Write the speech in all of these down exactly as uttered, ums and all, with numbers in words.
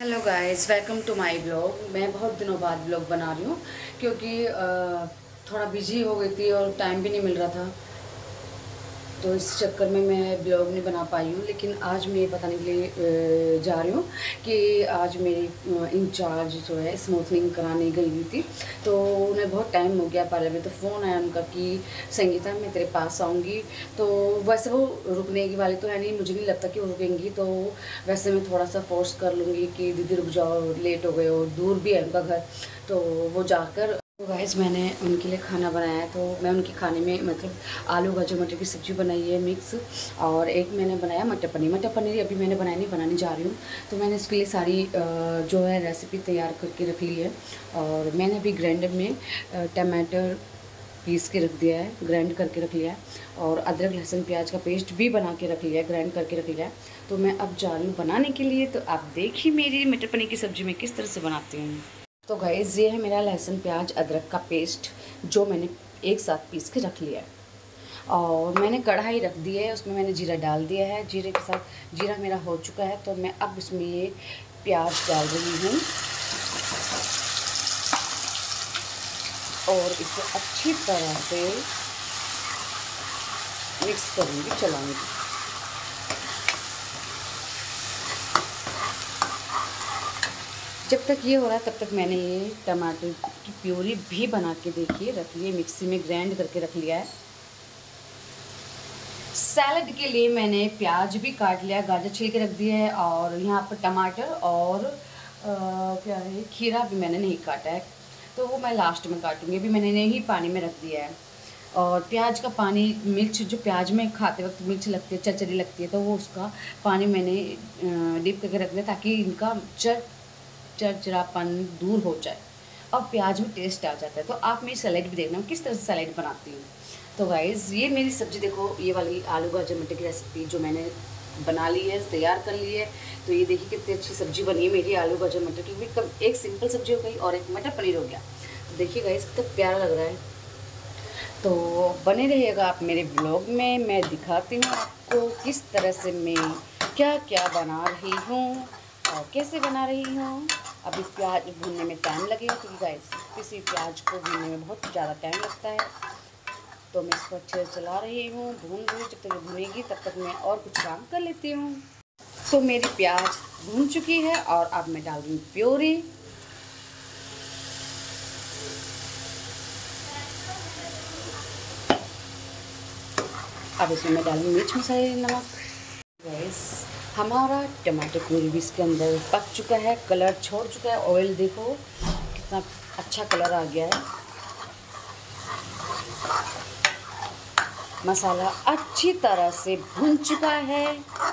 Hello guys, welcome to my blog. मैं बहुत दिनों बाद ब्लॉग बना रही हूँ क्योंकि अ, थोड़ा बिजी हो गई थी और टाइम भी नहीं मिल रहा था। तो इस चक्कर में मैं ब्लॉग नहीं बना पाई हूँ। लेकिन आज मैं ये बताने के लिए अ, जा रही हूँ कि आज मेरी इंचार्ज जो है स्मूथनिंग कराने गई हुई थी। तो उन्हें बहुत टाइम हो गया पार्लर में। तो फ़ोन आया उनका कि संगीता मैं तेरे पास आऊँगी। तो वैसे वो रुकने की वाली तो है नहीं, मुझे नहीं लगता कि वो रुकेंगी। तो वैसे मैं थोड़ा सा फोर्स कर लूँगी कि दीदी रुक जाओ, लेट हो गए हो, दूर भी है उनका घर। तो वो जाकर तो गाइस मैंने उनके लिए खाना बनाया है। तो मैं उनके खाने में मतलब आलू गाजर मटर की सब्ज़ी बनाई है मिक्स, और एक मैंने बनाया मटर पनीर। मटर पनीर अभी मैंने बनाया नहीं, बनाने जा रही हूँ। तो मैंने इसके लिए सारी अ, जो है रेसिपी तैयार करके रख ली है। और मैंने अभी ग्राइंडर में टमाटर पीस के रख दिया है, ग्राइंड करके रख लिया है। और अदरक लहसुन प्याज का पेस्ट भी बना के रख लिया है, ग्राइंड करके रख लिया है। तो मैं अब जा रही हूँ बनाने के लिए। तो आप देखिए मेरी मटर पनीर की सब्ज़ी मैं किस तरह से बनाती हूँ। तो गाइस ये है मेरा लहसुन प्याज अदरक का पेस्ट जो मैंने एक साथ पीस के रख लिया है। और मैंने कढ़ाई रख दी है, उसमें मैंने जीरा डाल दिया है। जीरे के साथ जीरा मेरा हो चुका है। तो मैं अब इसमें ये प्याज डाल रही हूँ और इसे अच्छी तरह से मिक्स करूँगी, चलाऊँगी। जब तक ये हो रहा है तब तक मैंने ये टमाटर की प्यूरी भी बना के देखिए रख ली है, मिक्सी में ग्राइंड करके रख लिया है। सैलड के लिए मैंने प्याज भी काट लिया, गाजर छील के रख दिए है। और यहाँ पर टमाटर और आ, क्या है खीरा भी मैंने नहीं काटा है, तो वो मैं लास्ट में काटूंगी। अभी मैंने नहीं पानी में रख दिया है। और प्याज का पानी, मिर्च जो प्याज में खाते वक्त मिर्च लगती है, चरचरी लगती है, तो वो उसका पानी मैंने डिप करके रख दिया ताकि इनका चर चरचरापन दूर हो जाए और प्याज में टेस्ट आ जाता है। तो आप मेरी सैलेड भी देखना किस तरह से सैलेड बनाती हूँ। तो गाइज़ ये मेरी सब्ज़ी देखो, ये वाली आलू गाजर मटर की रेसिपी जो मैंने बना ली है, तैयार कर ली है। तो ये देखिए कितनी अच्छी सब्ज़ी बनी है मेरी आलू गाजर मटर की। कब एक सिंपल सब्ज़ी हो गई और एक मटर पनीर हो गया। तो देखिए गाइज़ कितना प्यारा लग रहा है। तो बने रहिएगा आप मेरे ब्लॉग में। मैं दिखाती हूँ आपको किस तरह से मैं क्या क्या बना रही हूँ और कैसे बना रही हूँ। अब इस प्याज भूनने में टाइम लगेगा क्योंकि गाइस किसी प्याज को भूनने में बहुत ज़्यादा टाइम लगता है। तो मैं इसको अच्छे से चला रही हूँ, भून रही हूँ। जब तक ये भुनेगी तब तक मैं और कुछ काम कर लेती हूँ। तो मेरी प्याज भून चुकी है और अब मैं डाल रही हूँ प्योरी। अब इसमें मैं डालूँगी मिर्च मसाले नमक। गाइस हमारा टमाटर प्यूरी भी इसके अंदर पक चुका है, कलर छोड़ चुका है। ऑयल देखो कितना अच्छा कलर आ गया है। मसाला अच्छी तरह से भुन चुका है,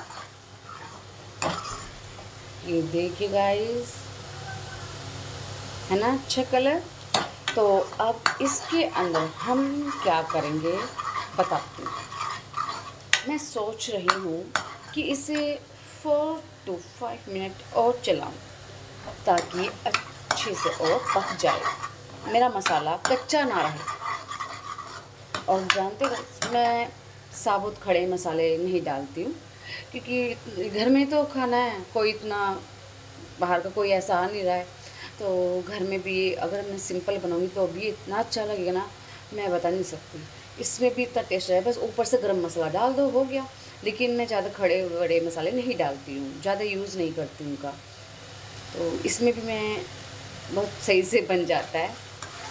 ये देखिए गाइस, है ना अच्छा कलर। तो अब इसके अंदर हम क्या करेंगे बताती हूँ। मैं सोच रही हूँ कि इसे फोर टू फाइव मिनट और चलाऊँ ताकि अच्छे से और पक जाए, मेरा मसाला कच्चा ना रहे। और जानते हो मैं साबुत खड़े मसाले नहीं डालती हूँ क्योंकि घर में तो खाना है, कोई इतना बाहर का कोई ऐसा आ नहीं रहा है। तो घर में भी अगर मैं सिंपल बनाऊँगी तो भी इतना अच्छा लगेगा ना, मैं बता नहीं सकती। इसमें भी इतना टेस्ट है, बस ऊपर से गरम मसाला डाल दो, हो गया। लेकिन मैं ज़्यादा खड़े बड़े मसाले नहीं डालती हूँ, ज़्यादा यूज़ नहीं करती हूँ उनका। तो इसमें भी मैं बहुत सही से बन जाता है।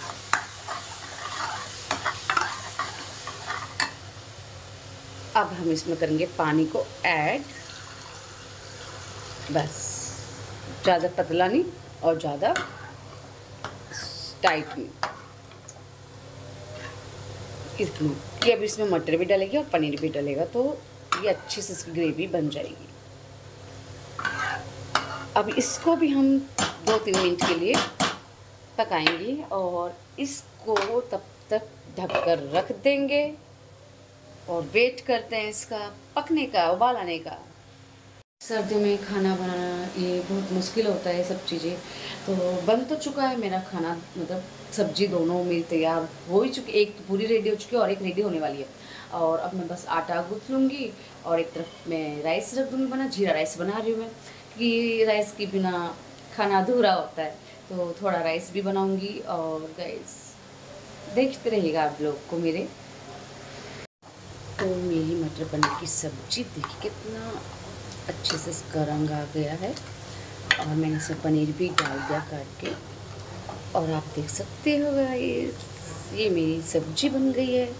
अब हम इसमें करेंगे पानी को ऐड, बस ज़्यादा पतला नहीं और ज़्यादा टाइट नहीं, इतनी कि अब इसमें मटर भी डालेगी और पनीर भी डालेगा तो ये अच्छी से इसकी ग्रेवी बन जाएगी। अब इसको भी हम दो तीन मिनट के लिए पकाएंगे और इसको तब तक ढककर रख देंगे और वेट करते हैं इसका पकने का, उबाल आने का। सर्दियों में खाना बनाना ये बहुत मुश्किल होता है, सब चीज़ें। तो बन तो चुका है मेरा खाना, मतलब सब्जी दोनों मेरी तैयार हो ही चुकी, एक तो पूरी रेडी हो चुकी है और एक रेडी होने वाली है। और अब मैं बस आटा गूँथ लूँगी और एक तरफ मैं राइस रख दूँगी बना, जीरा राइस बना रही हूँ मैं, कि राइस के बिना खाना अधूरा होता है, तो थोड़ा राइस भी बनाऊंगी। और गाइस देखते रहिएगा आप लोग को मेरे। तो मेरी मटर पनीर की सब्ज़ी देखिए कितना अच्छे से इसका रंग आ गया है, और मैंने इसमें पनीर भी डाल दिया काट के। और आप देख सकते हो गाइस, ये मेरी सब्ज़ी बन गई है।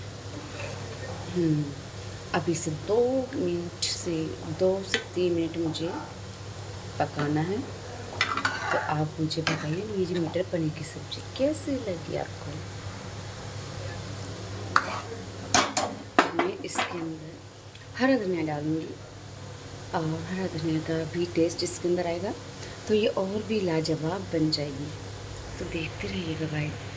हम्म अब इसे दो मिनट से दो से तीन मिनट मुझे पकाना है। तो आप मुझे बताइए मेरी मटर पनीर की सब्ज़ी कैसी लगी आपको। मैं इसके अंदर हरा धनिया डालूँगी, और हरा धनिया का भी टेस्ट इसके अंदर आएगा, तो ये और भी लाजवाब बन जाएगी। तो देखते रहिएगा भाई।